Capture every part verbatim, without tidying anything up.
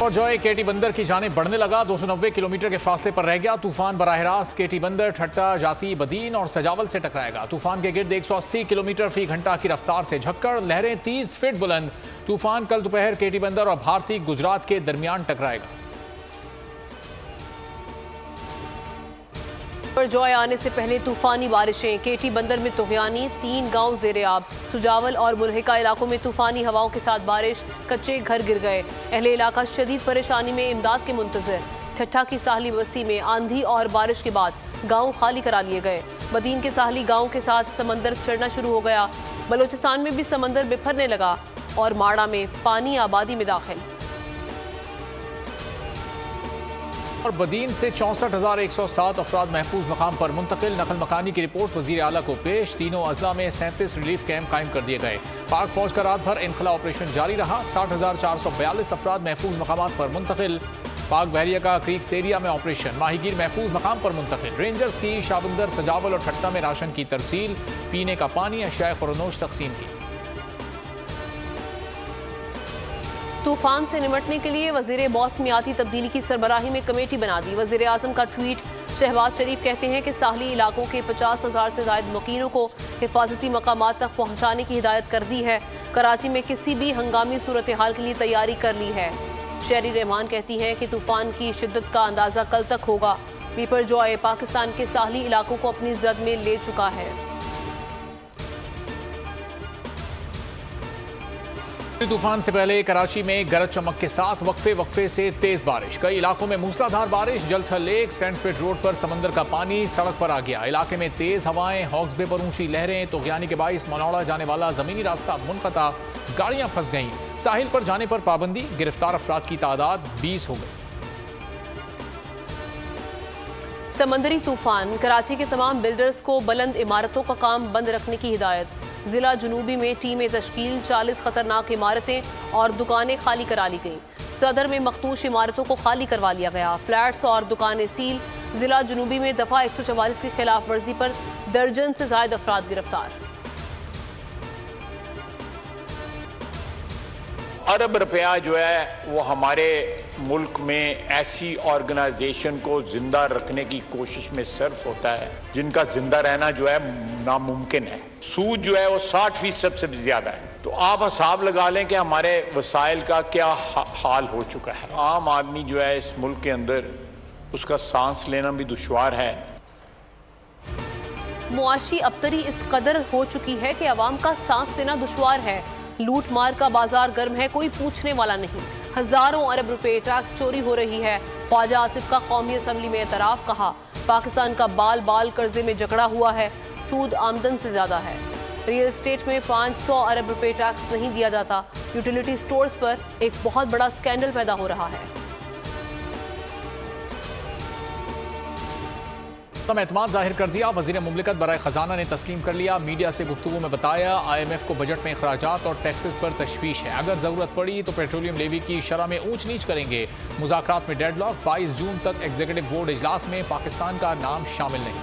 Before Joy केटी बंदर की जाने बढ़ने लगा। दो सौ नब्बे किलोमीटर के फासले पर रह गया। तूफान बराह रास्त केटी बंदर, ठट्टा, जाती, बदीन और सजावल से टकराएगा। तूफान के गिर्द एक सौ अस्सी किलोमीटर फी घंटा की रफ्तार से झक्कड़, लहरें तीस फीट बुलंद। तूफान कल दोपहर केटी बंदर और भारतीय गुजरात के दरमियान टकराएगा। जॉय आने से पहले तूफानी बारिशें, केटी बंदर में तुगयानी, तीन गांव जेरे आब। सुजावल और मुल्हिका इलाकों में तूफानी हवाओं के साथ बारिश, कच्चे घर गिर गए। अहले इलाका शदीद परेशानी में इमदाद के मुंतजर। ठट्ठा की साहली बस्ती में आंधी और बारिश के बाद गांव खाली करा लिए गए। बदीन के साहली गांव के साथ समंदर चढ़ना शुरू हो गया। बलोचिस्तान में भी समंदर बिफरने लगा और माड़ा में पानी आबादी में दाखिल। और बदीन से चौंसठ हजार एक सौ सात अफराद महफूज मकाम पर मुंतकिल। नकल मकानी की रिपोर्ट वजीर आला को पेश। तीनों अजला में सैंतीस रिलीफ कैंप कायम कर दिए गए। पाक फौज का रात भर इनखला ऑपरेशन जारी रहा। साठ हजार चार सौ बयालीस अफराद महफूज मकाम पर मुंतकिल। पाक बहरिया का क्रीक्स एरिया में ऑपरेशन, माहीगीर महफूज मकाम पर मुंतकिल। रेंजर्स की शाबंदर, सजावल और ठट्टा में राशन की तरसील, पीने का पानी, अशिया खुरनोश तकसीम की। तूफान से निपटने के लिए वजीर मौसमियाती तब्दीली की सरबराही में कमेटी बना दी। वजीर आजम का ट्वीट। शहबाज शरीफ कहते हैं कि साहली इलाकों के पचास हजार से ज्यादा मुकीनों को हिफाजती मकामात तक पहुँचाने की हिदायत कर दी है। कराची में किसी भी हंगामी सूरत हाल के लिए तैयारी कर ली है। शेरी रहमान कहती हैं कि तूफान की शिद्दत का अंदाजा कल तक होगा। बिफोर जॉय पाकिस्तान के साहली इलाकों को अपनी जद में ले चुका है। तूफान से पहले कराची में गरज चमक के साथ वक्फे वक्फे से तेज बारिश। कई इलाकों में मूसलाधार बारिश। जलथल लेक, सैंडस्पिट रोड पर समंदर का पानी सड़क पर आ गया। इलाके में तेज हवाएं, हॉक्स बे पर ऊंची लहरें। तुगयानी के बाइस मनौड़ा जाने वाला जमीनी रास्ता मुनक़ता, गाड़ियां फंस गईं। साहिल पर जाने पर पाबंदी। गिरफ्तार अफराद की तादाद बीस हो गई। समंदरी तूफान, कराची के तमाम बिल्डर्स को बुलंद इमारतों का काम बंद रखने की हिदायत। जिला जुनूबी में टीमें तश्कील, चालीस खतरनाक इमारतें और दुकानें खाली करा ली गईं। सदर में मखदूश इमारतों को खाली करवा लिया गया। फ्लैट्स और दुकानें सील। जिला जुनूबी में दफा एक सौ चवालीस की खिलाफ वर्जी पर दर्जन से ज्यादा अफराद गिरफ्तार। अरब रुपया जो है वो हमारे मुल्क में ऐसी ऑर्गेनाइजेशन को जिंदा रखने की कोशिश में सर्फ होता है जिनका जिंदा रहना जो है नामुमकिन है। सूद जो है वो साठ फीसद से भी ज्यादा है। तो आप हिसाब लगा लें कि हमारे वसाइल का क्या हाल हो चुका है। आम आदमी जो है इस मुल्क के अंदर उसका सांस लेना भी दुश्वार है। मुआशी अबतरी इस कदर हो चुकी है कि अवाम का सांस लेना दुश्वार है। लूट मार का बाजार गर्म है, कोई पूछने वाला नहीं। हजारों अरब रुपए टैक्स चोरी हो रही है। ख्वाजा आसिफ का कौमी असम्बली में एतराफ। कहा पाकिस्तान का बाल बाल कर्जे में जकड़ा हुआ है। सूद आमदन से ज्यादा है। रियल एस्टेट में पाँच सौ अरब रुपए टैक्स नहीं दिया जाता। यूटिलिटी स्टोर्स पर एक बहुत बड़ा स्कैंडल पैदा हो रहा है। एतमाद जाहिर कर दिया। वज़ीर मुमलिकत बराए खजाना ने तस्लीम कर लिया। मीडिया से गुफ्तगू में बताया आई एम एफ को बजट में अखराजात और टैक्सेस पर तशवीश है। अगर जरूरत पड़ी तो पेट्रोलियम लेवी की शरह में ऊंच नीच करेंगे। मुज़ाकरात में डेडलॉक। बाईस जून तक एग्जीक्यूटिव बोर्ड इजलास में पाकिस्तान का नाम शामिल नहीं।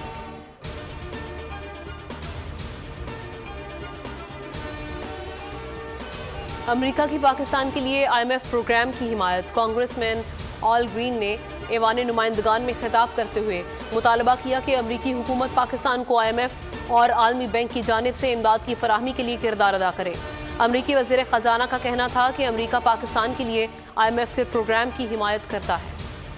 अमेरिका की पाकिस्तान के लिए आई एम एफ प्रोग्राम की हिमायत। कांग्रेसमैन ऑल ग्रीन ने ऐवान नुमाइंदगान में खिताब करते हुए मुतालबा किया कि अमरीकी हुकूमत पाकिस्तान को आई एम एफ और आलमी बैंक की जानिब से इमदाद की फराहमी के लिए किरदार अदा करे। अमरीकी वज़ीर ख़जाना का कहना था कि अमरीका पाकिस्तान के लिए आई एम एफ के प्रोग्राम की हिमायत करता है।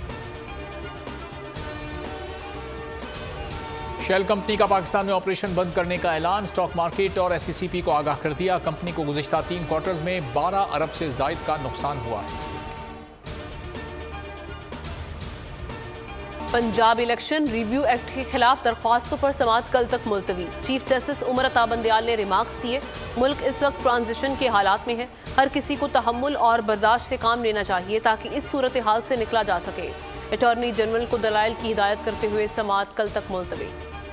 शेल कंपनी का पाकिस्तान में ऑपरेशन बंद करने का ऐलान। स्टॉक मार्केट और एस ई सी पी को आगाह कर दिया। कंपनी को गुज़िश्ता तीन क्वार्टर्स में बारह अरब से ज़ायद का नुकसान हुआ है। पंजाब इलेक्शन रिव्यू एक्ट के खिलाफ दरख्वास्तों पर समाअत कल तक मुलतवी। चीफ जस्टिस उमर अता बंदयाल ने रिमार्क्स दिए। मुल्क इस वक्त ट्रांजिशन के हालात में है। हर किसी को तहम्मुल और बर्दाश्त से काम लेना चाहिए ताकि इस सूरत हाल से निकला जा सके। अटॉर्नी जनरल को दलाइल की हिदायत करते हुए समाअत कल तक मुलतवी।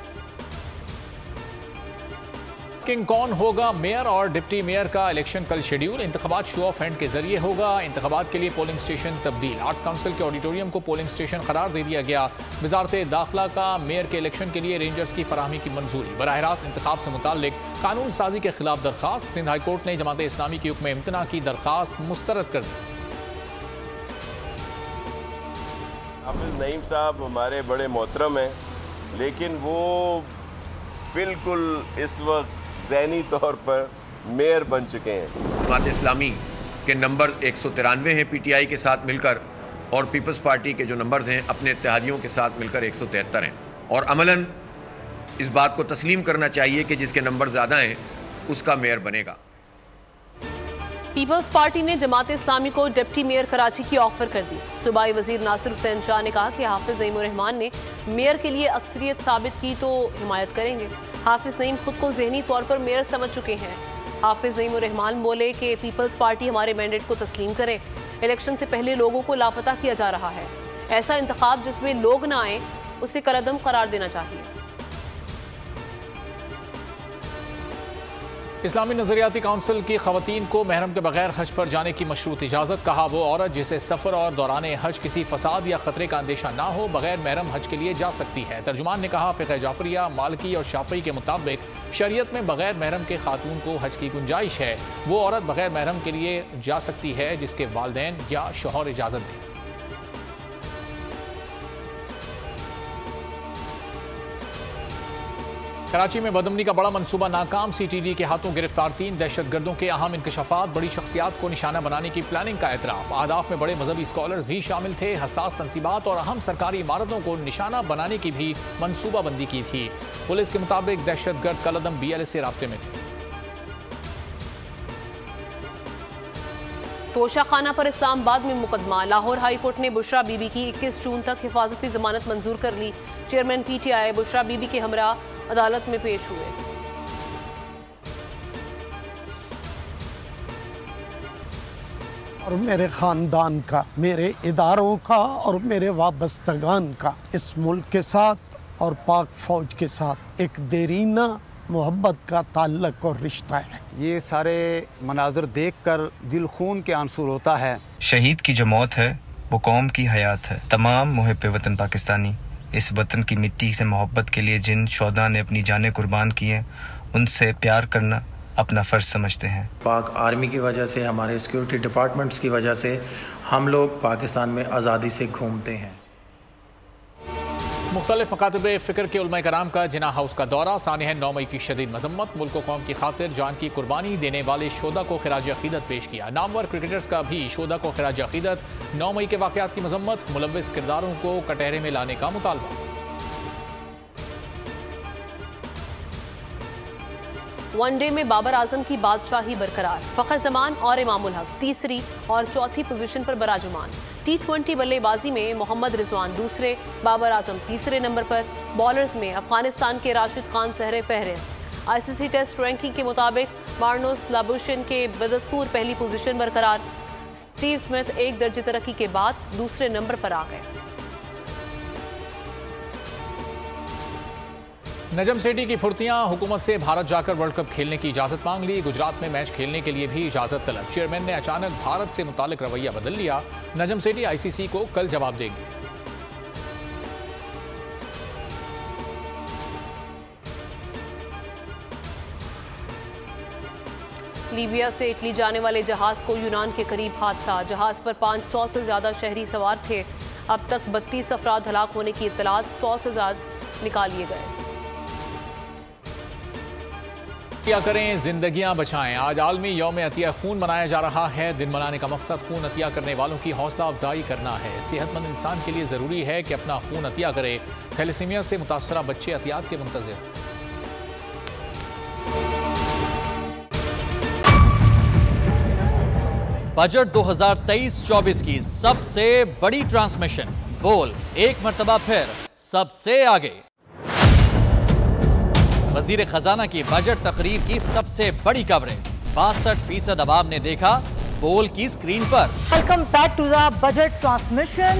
किंग कौन होगा मेयर और डिप्टी मेयर का इलेक्शन कल शेड्यूल। इंतखाबात शो ऑफ हैंड के जरिए होगा। इंतखाबात के लिए पोलिंग स्टेशन तब्दील। आर्ट्स काउंसिल के ऑडिटोरियम को पोलिंग स्टेशन करार दे दिया गया। वजारत दाखिला का मेयर के इलेक्शन के लिए रेंजर्स की फराहमी की मंजूरी। बराह रास्त इंतखाब से मुताल्लिक कानून साजी के खिलाफ दरखास्त। सिंध हाईकोर्ट ने जमात इस्लामी की हुक्म इम्तना की दरखास्त मुस्तरद कर दी। हाफिज नईम साहब हमारे बड़े मोहतरम हैं, लेकिन वो बिल्कुल इस वक्त ज़हनी तौर पर मेयर बन चुके हैं। जमात इस्लामी के नंबर्स एक सौ तिरानवे हैं पीटीआई के साथ मिलकर, और पीपल्स पार्टी के जो नंबर्स हैं अपने इत्तेहादियों के साथ मिलकर एक सौ तिहत्तर हैं। और अमलन इस बात को तस्लीम करना चाहिए कि जिसके नंबर ज़्यादा हैं उसका मेयर बनेगा। पीपल्स पार्टी ने जमात इस्लामी को डिप्टी मेयर कराची की ऑफर कर दी। सूबाई वजीर नासिर हुसैन शाह ने कहा कि हाफिज नईम रहमान ने मेयर के लिए अक्सरियत साबित की तो हिमायत करेंगे। हाफिज नईम खुद को जहनी तौर पर मेयर समझ चुके हैं। हाफिज नईम रहमान बोले कि पीपल्स पार्टी हमारे मैंडेट को तस्लीम करे। इलेक्शन से पहले लोगों को लापता किया जा रहा है। ऐसा इंतखाब जिसमें लोग ना आए उसे करदम करार देना चाहिए। इस्लामी नजरियाती काउंसिल की खवातीन को महरम के बगैर हज पर जाने की मशरूत इजाज़त। कहा वो औरत जिसे सफ़र और दौरान हज किसी फसाद या खतरे का अंदेशा ना हो बगैर महरम हज के लिए जा सकती है। तर्जुमान ने कहा फ़िक़्ह जाफरिया, मालिकी और शाफ़ई के मुताबिक शरीयत में बगैर महरम के खातून को हज की गुंजाइश है। वो औरत बगैर महरम के लिए जा सकती है जिसके वालिदैन या शौहर इजाज़त दें। कराची में बदमनी का बड़ा मंसूबा नाकाम। सीटीडी के हाथों गिरफ्तार तीन दहशतगर्दों के अहम इंकशाफात। बड़ी शख्सियात को निशाना बनाने की प्लानिंग का एतराफ़। आदाफ में बड़े मजहबी स्कॉलर्स भी शामिल थे। हसास तनसीबात और अहम सरकारी इमारतों को निशाना बनाने की भी मनसूबाबंदी की थी। पुलिस के मुताबिक दहशतगर्द कलदम बी एल ए से राब्ते में थे। तोशा खाना पर इस्लामाबाद में मुकदमा। लाहौर हाई कोर्ट ने बुशरा बीबी की इक्कीस जून तक हिफाजती जमानत मंजूर कर ली। चेयरमैन पीटीआई बुशरा बीबी के हमरा अदालत में पेश हुए। और मेरे ख़ानदान का, मेरे इदारों का और मेरे वाबस्तगान का इस मुल्क के साथ और पाक फ़ौज के साथ एक देरीना मोहब्बत का ताल्लुक़ और रिश्ता है। ये सारे मनाज़र देख कर दिल खून के आंसू होता है। शहीद की जो मौत है वो कौम की हयात है। तमाम मुहिब वतन पाकिस्तानी इस वतन की मिट्टी से मोहब्बत के लिए जिन शोहदा ने अपनी जानें कुर्बान की हैं उनसे प्यार करना अपना फ़र्ज समझते हैं। पाक आर्मी की वजह से, हमारे सिक्योरिटी डिपार्टमेंट्स की वजह से हम लोग पाकिस्तान में आज़ादी से घूमते हैं। मुख्तलिफ मकातबे फ़िक्र के उलमा कराम का जिना हाउस का दौरा। सानिह नौ मई की शदीद मजम्मत। मुल्क व कौम की खातिर जान की कुर्बानी देने वाले शोदा को खिराज अकीदत पेश किया। नामवर क्रिकेटर्स का भी शोदा को खिराज अकीदत। नौ मई के वाक़यात की मजम्मत। मुलव्विस किरदारों को कटहरे में लाने का मुतालबा। वनडे में बाबर आजम की बादशाही बरकरार। फखर जमान और इमामुल हक तीसरी और चौथी पोजीशन पर बराजुमान। टी ट्वेंटी बल्लेबाजी में मोहम्मद रिजवान दूसरे, बाबर आजम तीसरे नंबर पर। बॉलर्स में अफगानिस्तान के राशिद खान सहरे फहरिस्त। आईसीसी टेस्ट रैंकिंग के मुताबिक मार्नोस लाबुशिन के बदस्तूर पहली पोजीशन बरकरार। स्टीव स्मिथ एक दर्जे तरक्की के बाद दूसरे नंबर पर आ गए। नजम सेठी की फुर्तियां। हुकूमत से भारत जाकर वर्ल्ड कप खेलने की इजाज़त मांग ली। गुजरात में मैच खेलने के लिए भी इजाज़त तलब। चेयरमैन ने अचानक भारत से मुतालिक रवैया बदल लिया। नजम सेठी आईसीसी को कल जवाब देंगे। लीबिया से इटली जाने वाले जहाज को यूनान के करीब हादसा। जहाज पर पाँच सौ से ज्यादा शहरी सवार थे। अब तक बत्तीस अफराद हलाक होने की इत्तलात। सौ से ज्यादा निकाल लिए गए। क्या करें, जिंदगियां बचाएं। आज आलमी यौम अतिया खून मनाया जा रहा है। दिन मनाने का मकसद खून अतिया करने वालों की हौसला अफजाई करना है। सेहतमंद इंसान के लिए ज़रूरी है कि अपना खून अतिया करे। थैलेसीमिया से मुतासरा बच्चे अतियात के मुंतज़िर। बजट दो हज़ार तेईस चौबीस की सबसे बड़ी ट्रांसमिशन। बोल एक मर्तबा फिर सबसे आगे। वजीर खजाना की बजट तकरीर की सबसे बड़ी कवरेज। बासठ फीसद अवाम ने देखा बोल की स्क्रीन पर। Welcome back to the budget transmission.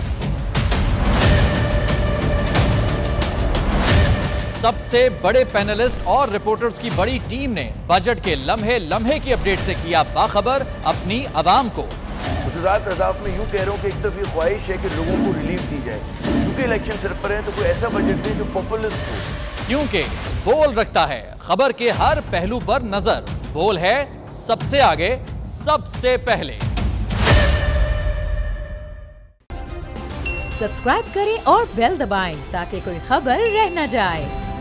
सबसे बड़े पैनलिस्ट और रिपोर्टर्स की बड़ी टीम ने बजट के लम्हे लम्हे की अपडेट से किया बाखबर अपनी अवाम को। गुजरात रज़ाक में यूँ कह रहा हूँ कि एक तरफ ये ख्वाहिश है कि लोगों को रिलीफ दी जाए, क्योंकि इलेक्शन सर पर है, तो कोई ऐसा बजट दे जो पॉपुलिस्ट हो। क्योंकि बोल रखता है खबर के हर पहलू पर नजर। बोल है सबसे आगे, सबसे पहले। सब्सक्राइब करें और बेल दबाएं ताकि कोई खबर रह न जाए।